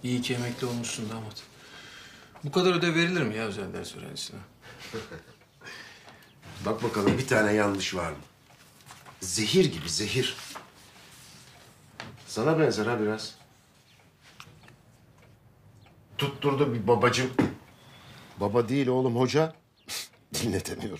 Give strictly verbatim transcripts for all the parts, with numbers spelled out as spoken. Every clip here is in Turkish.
İyi ki emekli olmuşsun damat. Bu kadar ödev verilir mi ya özel ders öğrencisine? Bak bakalım bir tane yanlış var mı? Zehir gibi zehir. Sana benzer ha biraz. Tutturdu bir babacığım. Baba değil oğlum, hoca. Dinletemiyorum.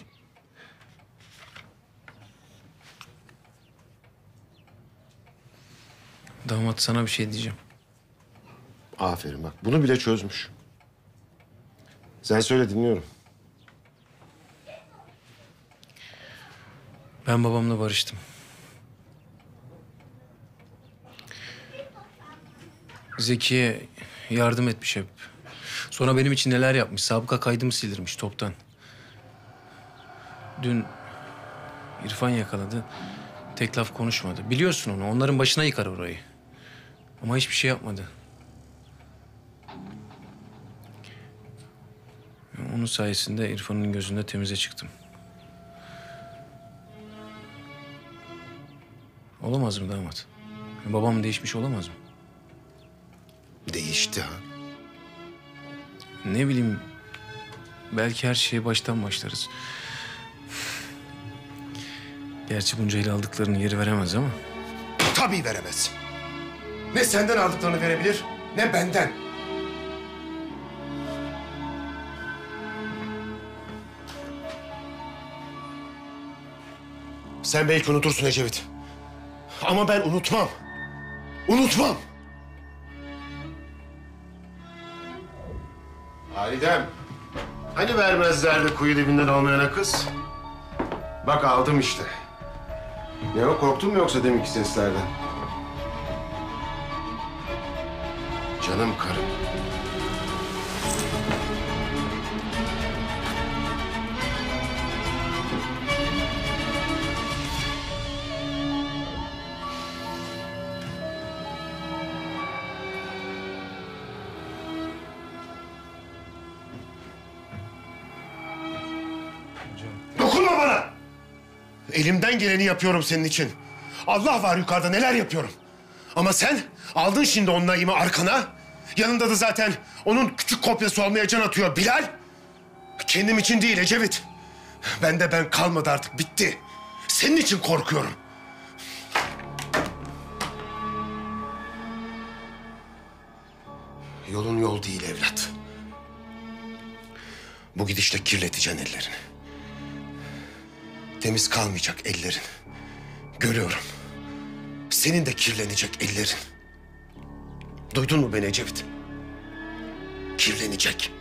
Damat sana bir şey diyeceğim. Aferin bak, bunu bile çözmüş. Sen söyle, dinliyorum. Ben babamla barıştım. Zeki'ye yardım etmiş hep. Sonra benim için neler yapmış. Sabıka kaydımı sildirmiş toptan. Dün İrfan yakaladı. Tek laf konuşmadı. Biliyorsun onu. Onların başına yıkar orayı. Ama hiçbir şey yapmadı. Onun sayesinde İrfan'ın gözünde temize çıktım. Olamaz mı damat? Babam değişmiş olamaz mı? Değişti ha. Ne bileyim, belki her şeye baştan başlarız. Gerçi bunca ile aldıklarını geri veremez ama. Tabii veremez. Ne senden aldıklarını verebilir, ne benden. Sen belki unutursun Ecevit. Ama ben unutmam. Unutmam. Halidem. Hani vermezlerdi kuyu dibinden olmayana kız? Bak aldım işte. Ne o, korktun mu yoksa deminki seslerden? Canım karım. Dokunma bana! Elimden geleni yapıyorum senin için. Allah var yukarıda, neler yapıyorum. Ama sen aldın şimdi onun Naim'i arkana. Yanında da zaten onun küçük kopyası olmaya can atıyor Bilal. Kendim için değil Ecevit. Ben de ben kalmadı artık, bitti. Senin için korkuyorum. Yolun yol değil evlat. Bu gidişle kirleteceksin ellerini. Temiz kalmayacak ellerin. Görüyorum. Senin de kirlenecek ellerin. Duydun mu beni Ecevit? Kirlenecek.